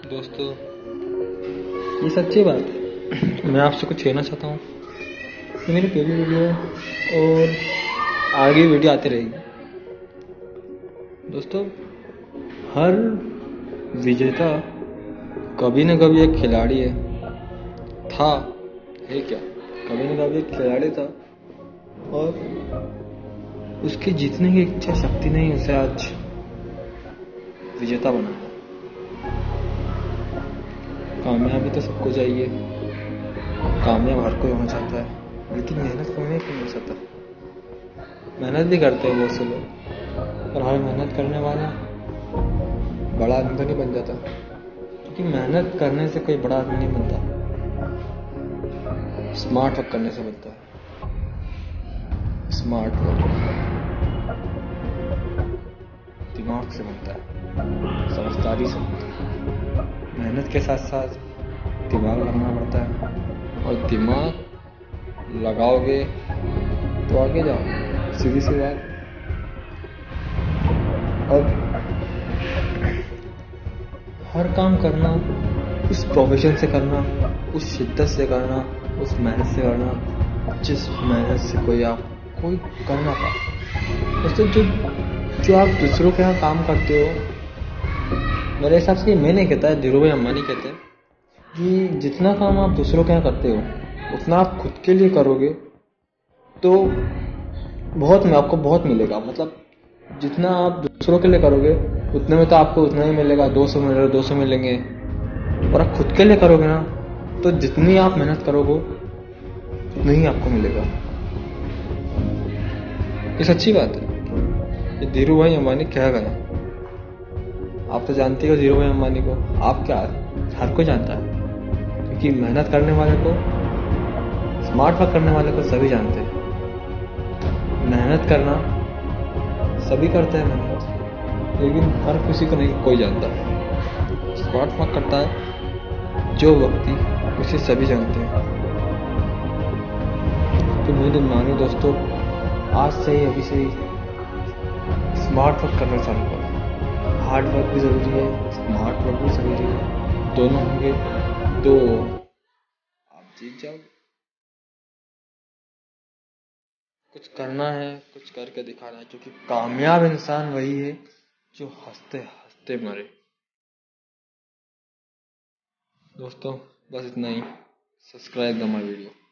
दोस्तों, ये सच्ची बात है। मैं आपसे कुछ कहना चाहता हूँ। ये मेरी पहली वीडियो है और आगे वीडियो आती रहेगी। दोस्तों, हर विजेता कभी न कभी एक खिलाड़ी है क्या कभी न कभी एक खिलाड़ी था और उसकी जीतने की इच्छा शक्ति नहीं उसे आज विजेता बनाया। कामयाबी तो सबको चाहिए, कामयाब हर कोई होना चाहता है, लेकिन मेहनत कोई नहीं करना चाहता। मेहनत भी करते हैं बहुत से लोग, पर हर मेहनत करने वाला बड़ा आदमी तो नहीं बन जाता, क्योंकि मेहनत करने से कोई बड़ा आदमी नहीं बनता, स्मार्ट वर्क करने से बनता है। स्मार्ट वर्क दिमाग से बनता है, समझदारी से बनता है। मेहनत के साथ साथ दिमाग लगाना पड़ता है, और दिमाग लगाओगे तो आगे जाओ, सीधी सी बात। अब हर काम करना, उस प्रोफेशन से करना, उस शिद्दत से करना, उस मेहनत से करना जिस मेहनत से कोई कर ना पाए। दोस्तों, जो आप दूसरों के यहाँ काम करते हो, मेरे हिसाब से मैं नहीं कहता है, धीरू भाई अंबानी कहते हैं कि जितना काम आप दूसरों के यहाँ करते हो उतना आप खुद के लिए करोगे तो आपको बहुत मिलेगा। मतलब जितना आप दूसरों के लिए करोगे उतने में तो आपको उतना ही मिलेगा, 200 मिल रहे 200 मिलेंगे। और आप खुद के लिए करोगे ना, तो जितनी आप मेहनत करोगे उतना ही आपको मिलेगा। ये सच्ची बात है। ये धीरू भाई अंबानी कह गए। आप तो जानते हो धीरू भाई अंबानी को, आप क्या, हर कोई जानता है, क्योंकि मेहनत करने वाले को, स्मार्ट वर्क करने वाले को सभी जानते हैं। मेहनत करना सभी करते हैं मेहनत, लेकिन हर किसी को नहीं कोई जानता। स्मार्ट वर्क करता है जो व्यक्ति, उसे सभी जानते हैं। तो मेरे मानो दोस्तों, आज से ही, अभी से ही स्मार्ट वर्क करना चालू करो। हार्ड वर्क भी ज़रूरी है, स्मार्ट वर्क भी ज़रूरी है। दोनों होंगे तो आप जीत जाओगे। कुछ करना है, कुछ करके दिखाना है, क्योंकि कामयाब इंसान वही है जो हंसते हंसते मरे। दोस्तों, बस इतना ही। Subscribe the my video.